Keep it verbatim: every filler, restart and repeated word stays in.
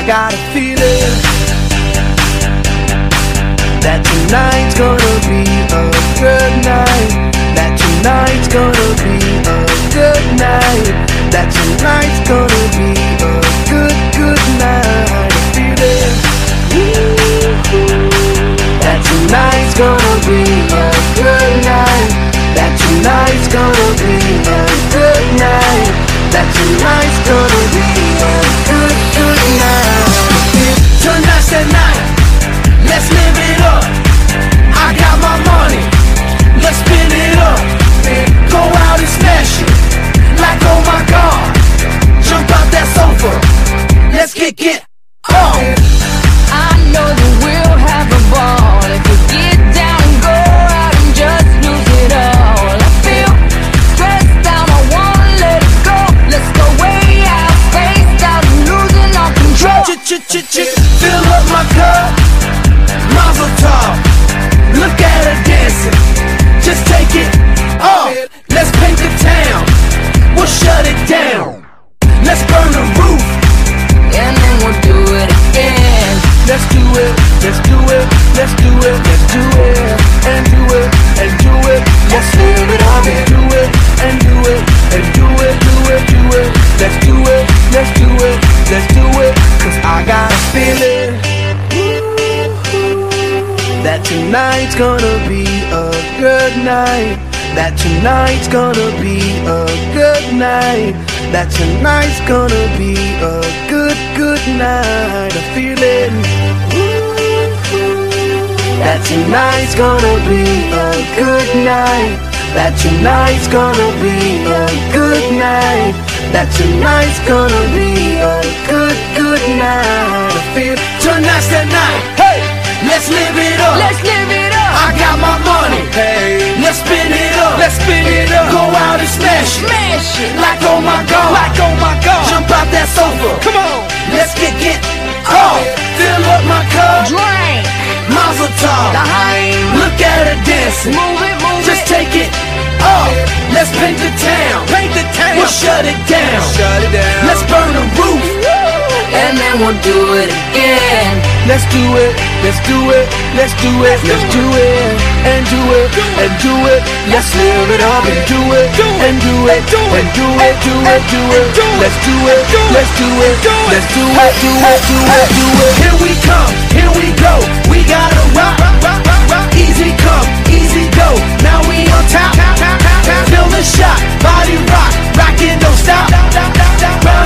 got a feeling that tonight's gonna be a good night. That tonight's gonna be a good night. That tonight's gonna be a good, good night. A feeling that tonight's gonna be a good night. That tonight's gonna be a good night. That tonight's gonna be a good, good night. Tonight's the night, let's live it up. I got my money, let's spin it up. Go out and smash it, like oh my God. Jump out that sofa, let's kick it on. I know that we'll have a ball if we get down and go out and just lose it all. I feel stressed out, I wanna let it go. Let's go way out, spaced out and losing all control. Ch-ch-ch-ch, fill up my cup, Mazel tov. Look at her dancing, just take it off. Let's paint the town, we'll shut it down. Let's burn the roof, and then we'll do it again. let's do it, let's do it, let's do it, let's do it, and do it, and do it. Let's live it up and do it, and do it, and do it, do it, do it. Let's do it, let's do it, let's do it. Cause I got a feeling that tonight's gonna be a good night. That tonight's gonna be a good night. That tonight's gonna be a good, good night. A feeling that tonight's gonna be a good night. That tonight's gonna be a good night. That tonight's gonna be a good, good night. I feel tonight's the night. Hey, let's live it up. Let's live it up. I got my money. Hey, let's spin it up. Let's spin it up. Go out and smash it. Smash it. Like oh my God. Like oh my God. Jump out that sofa. Come on. Let's kick it off. Fill up my cup. Drink. Mazel tov. L'chaim. Look at her dancing. Move it, move Just it. take it off. Let's paint the town. Paint the town. We'll shut it down. Shut it down. Let's burn the roof. And then we'll do it again. Let's do it, let's do it, let's do it, let's do it, and do it, and do it. Let's live it up and do it, and do it, and do it, do it, do it. Let's do it, let's do it, let's do it, do it, do it, do it. Here we come, here we go. We gotta rock, rock, rock, rock. Easy come, easy go. Now we on top, feel the shot, body rock, rockin' don't stop.